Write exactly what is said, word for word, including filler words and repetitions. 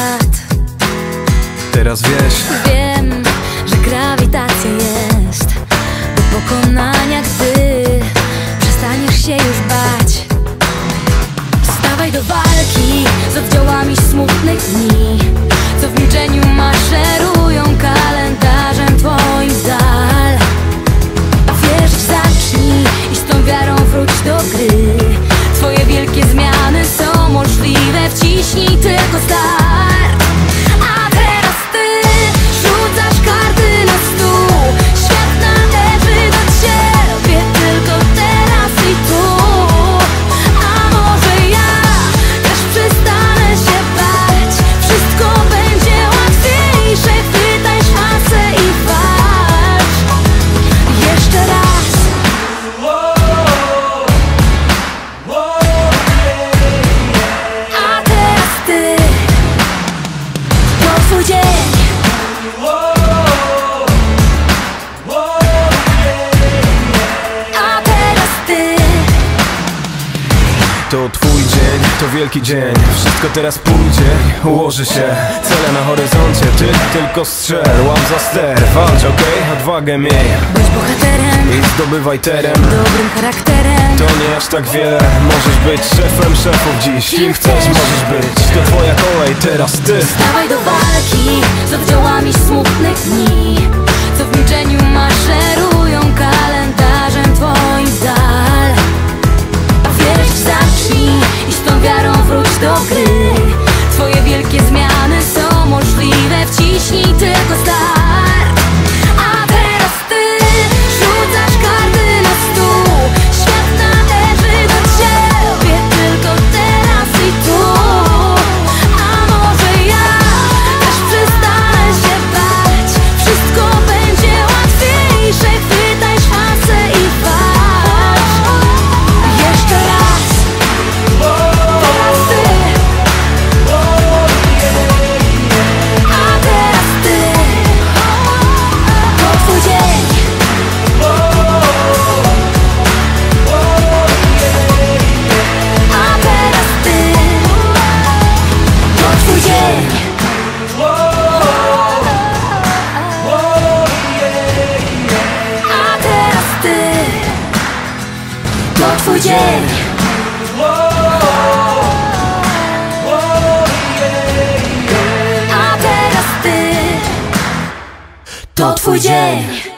lat. Teraz wiesz. Wiem, że grawitacja jest do pokonania, gdy przestaniesz się już bać. Wstawaj do walki z oddziałami smutnych dni, co w milczeniu maszerują kalendarzem twoim w dal. Wierzyć zacznij i z tą wiarą wróć do gry. Twoje wielkie zmiany są możliwe, wciśnij tylko start. A teraz ty rzucasz karty na stół. Świat należy do ciebie tylko teraz i tu. A może ja też przestanę się bać. Wszystko będzie łatwiejsze, chwytaj szansę i walcz. Jeszcze raz. A teraz ty, to twój dzień. A teraz ty. To twój dzień, to wielki dzień. Wszystko teraz pójdzie, ułoży się. Cele na horyzoncie, ty tylko strzel. Łap za ster, walcz, okej? Okay? Odwagę miej. Bądź bohaterem I zdobywaj terem. dobrym charakterem. To nie aż tak wiele. Możesz być szefem szefów dziś. Kim chcesz, możesz być. To twoja kolej, teraz ty. Wstawaj do walki z oddziałami smutnych dni, co w milczeniu maszerują kalendarzem twoim w dal. Wierzyć zacznij i z tą wiarą wróć do gry. Twoje wielkie zmiany są możliwe, wciśnij tylko start. A teraz ty rzucasz karty na stół. Świat należy do ciebie tylko teraz i tu. A może ja też przestanę się bać. Wszystko będzie łatwiejsze, chwytaj szansę i walcz. Jeszcze raz. Teraz ty. A teraz ty. To twój dzień. A teraz ty. To twój dzień. A teraz ty. To twój dzień. A teraz ty. To twój dzień.